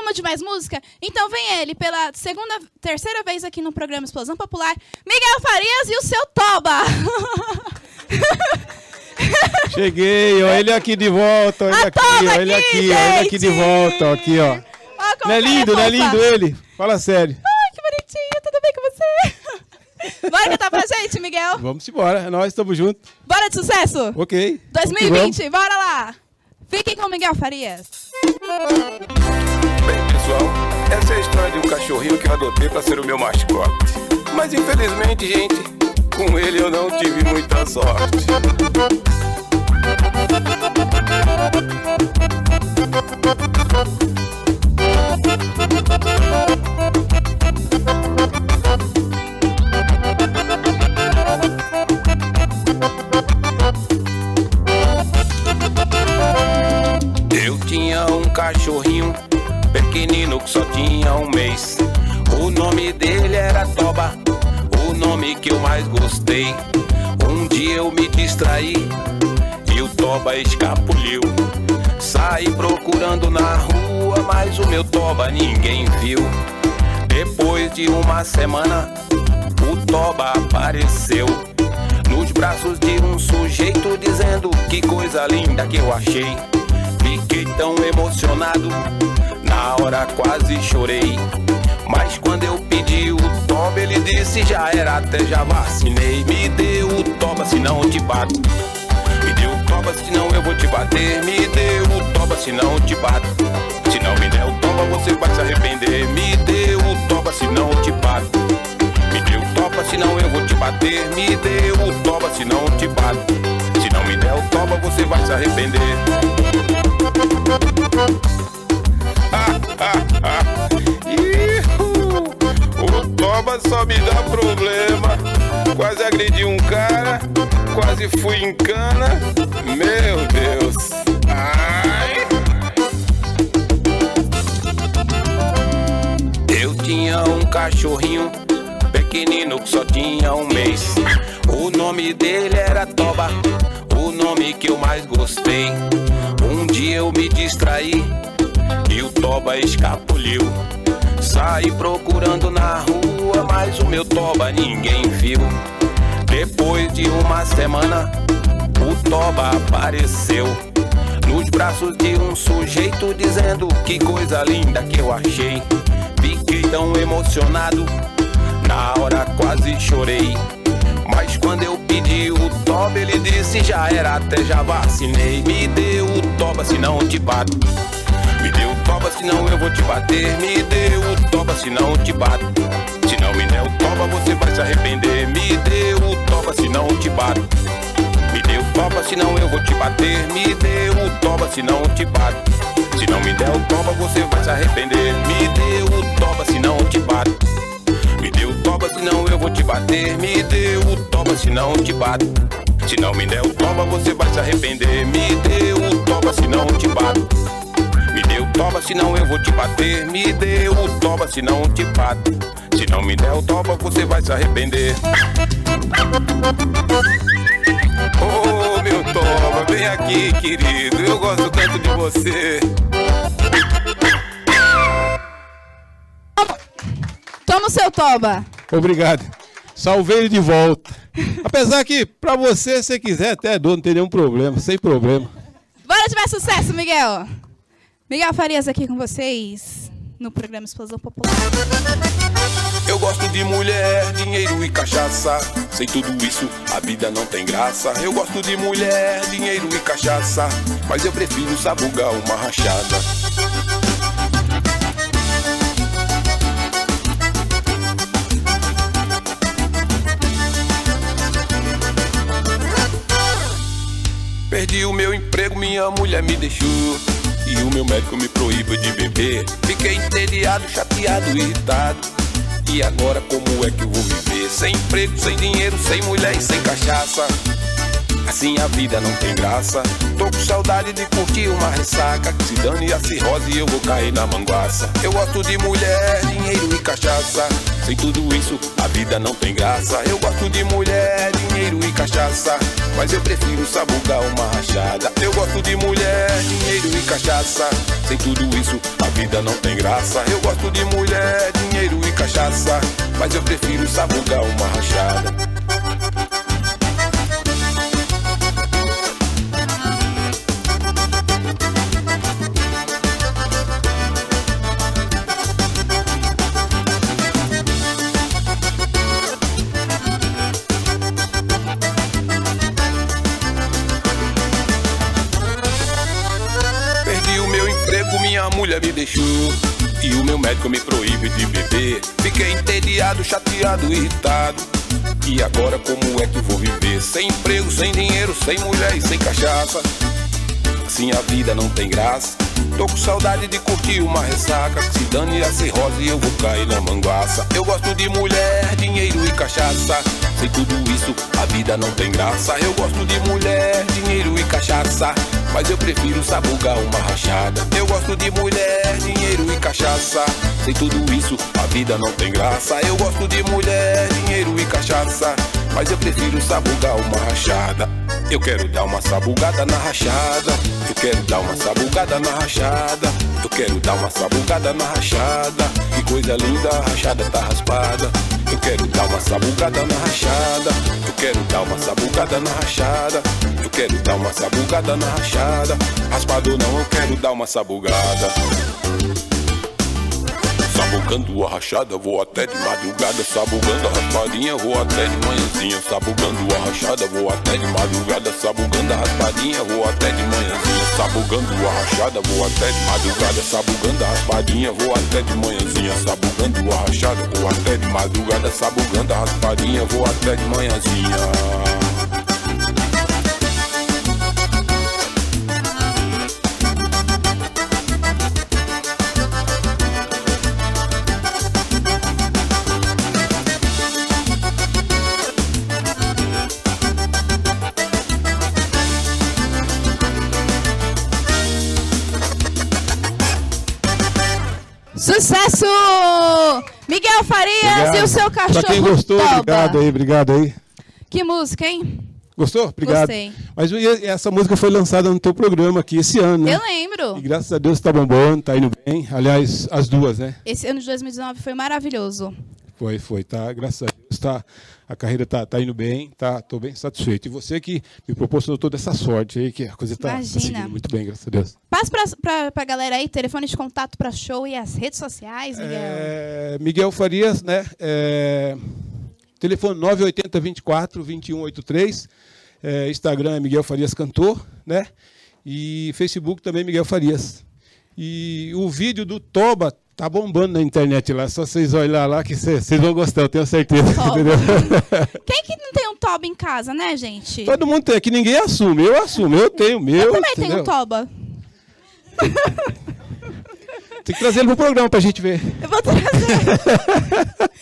Vamos de mais música? Então vem ele, pela terceira vez aqui no programa Explosão Popular, Miguel Farias e o seu Toba! Cheguei, ó, ele aqui de volta, ó, ele aqui, ó, ele aqui, ó, ele aqui de volta, ó, aqui, ó. Não é lindo, não é lindo ele? Fala sério. Ai, que bonitinho, tudo bem com você? Bora cantar pra gente, Miguel? Vamos embora, nós estamos juntos. Bora de sucesso? Ok. 2020, bora lá! Fiquem com Miguel Farias. Bem, pessoal, essa é a história de um cachorrinho que eu adotei pra ser o meu mascote. Mas infelizmente, gente, com ele eu não tive muita sorte. Eu tinha um cachorrinho pequenino que só tinha um mês. O nome dele era Toba, o nome que eu mais gostei. Um dia eu me distraí e o Toba escapuliu. Saí procurando na rua, mas o meu Toba ninguém viu. Depois de uma semana, o Toba apareceu nos braços de um sujeito, dizendo que coisa linda que eu achei. Fiquei tão emocionado, na hora quase chorei. Mas quando eu pedi o Toba, ele disse já era, até já vacinei. Me dê o Toba, senão eu te bato. Me dê o Toba, senão eu vou te bater. Me dê o Toba, senão eu te bato. Se não me der o Toba, você vai se arrepender. Me dê o Toba, senão eu te bato. Me dê o Toba, senão eu vou te bater. Me dê o Toba, senão eu te bato. Se não me der o Toba, você vai se arrepender. O Toba só me dá problema. Quase agredi um cara, quase fui em cana. Meu Deus. Ai. Eu tinha um cachorrinho pequenino que só tinha um mês. O nome dele era Toba, o nome que eu mais gostei. Um dia eu me distraí e o Toba escapuliu. Saí procurando na rua, mas o meu Toba ninguém viu. Depois de uma semana, o Toba apareceu nos braços de um sujeito, dizendo que coisa linda que eu achei. Fiquei tão emocionado, na hora quase chorei. Mas quando eu pedi o Toba, ele disse já era, até já vacinei. Me dê o Toba, senão eu te bato. Me dê o Toba, senão eu vou te bater. Me dê o Toba, senão eu te bato. Se não me der o Toba, você vai se arrepender. Me dê o Toba, senão eu te bato. Me dê o Toba, senão eu vou te bater. Me dê o Toba, senão eu te bato. Se não me der o Toba, você vai se arrepender. Me dê o Toba, senão eu te bato. Me dê o Toba, senão eu vou te bater. Me dê o Toba, senão eu te bato. Se não me der o Toba, você vai se arrepender. Me dê o Toba, senão eu te bato. Me dê o Toba, senão eu vou te bater. Me dê o Toba, senão eu te bato. Se não me der o Toba, você vai se arrepender. Oh, meu Toba, vem aqui, querido. Eu gosto tanto de você. Toma o seu Toba. Obrigado. Salvei ele de volta. Apesar que, pra você, se quiser, até dou, não tem nenhum problema, sem problema. Bora de mais sucesso, Miguel. Miguel Farias aqui com vocês no programa Explosão Popular. Eu gosto de mulher, dinheiro e cachaça. Sem tudo isso, a vida não tem graça. Eu gosto de mulher, dinheiro e cachaça, mas eu prefiro sabugar uma rachada. Perdi o meu emprego, minha mulher me deixou e o meu médico me proíbe de beber. Fiquei entediado, chateado, irritado. E agora como é que eu vou viver? Sem emprego, sem dinheiro, sem mulher e sem cachaça. Assim a vida não tem graça. Tô com saudade de curtir uma ressaca. Que se dane a cirrose e eu vou cair na manguaça. Eu gosto de mulher, dinheiro e cachaça. Sem tudo isso, a vida não tem graça. Eu gosto de mulher, dinheiro e cachaça. cachaça, mas eu prefiro sabugar uma rachada. Eu gosto de mulher, dinheiro e cachaça. Sem tudo isso, a vida não tem graça. Eu gosto de mulher, dinheiro e cachaça, mas eu prefiro sabugar uma rachada. Minha mulher me deixou e o meu médico me proíbe de beber. Fiquei entediado, chateado, irritado. E agora como é que vou viver? Sem emprego, sem dinheiro, sem mulher e sem cachaça. Assim a vida não tem graça. Tô com saudade de curtir uma ressaca. Se dane a cirrose e eu vou cair na manguaça. Eu gosto de mulher, dinheiro e cachaça. Sem tudo isso, a vida não tem graça. Eu gosto de mulher, dinheiro e cachaça, mas eu prefiro sabugar uma rachada. Eu gosto de mulher, dinheiro e cachaça. Sem tudo isso, a vida não tem graça. Eu gosto de mulher, dinheiro e cachaça, mas eu prefiro sabugar uma rachada. Eu quero dar uma sabugada na rachada. Eu quero dar uma sabugada na rachada. Eu quero dar uma sabugada na rachada. Que coisa linda, a rachada tá raspada. Eu quero dar uma sabugada na rachada. Eu quero dar uma sabugada na rachada. Eu quero dar uma sabugada na rachada. Raspado não, eu quero dar uma sabugada. Sabugando a rachada, vou até de madrugada. Sabugando a raspadinha, vou até de manhãzinha. Sabugando a rachada, vou até de madrugada. Sabugando a raspadinha, vou até de manhãzinha. Sabugando a rachada, vou até de madrugada. Sabugando a raspadinha, vou até de manhãzinha. Sabugando a rachada, vou até de madrugada. Sabugando a raspadinha, vou até de manhãzinha. Sucesso! Miguel Farias obrigado. E o seu cachorro pra quem gostou, Toba. Obrigado aí. Que música, hein? Gostou? Obrigado. Gostei. Mas essa música foi lançada no teu programa aqui esse ano, né? Eu lembro. E graças a Deus tá bombando, tá indo bem. Aliás, as duas, né? Esse ano de 2019 foi maravilhoso. Foi, tá, graças a Deus, tá, a carreira tá indo bem, tô bem satisfeito. E você que me proporcionou toda essa sorte aí, que a coisa tá seguindo muito bem, graças a Deus. Passa pra galera aí, telefone de contato para show e as redes sociais, Miguel. Miguel Farias, né, telefone 98024-2183, Instagram é Miguel Farias Cantor, né, e Facebook também Miguel Farias. E o vídeo do Toba tá bombando na internet lá, só vocês olhar lá que vocês vão gostar, eu tenho certeza. Quem que não tem um Toba em casa, né, gente? Todo mundo tem, que ninguém assume, eu assumo, eu tenho o meu. Eu também tenho um Toba. Tem que trazer ele pro programa pra gente ver. Eu vou trazer.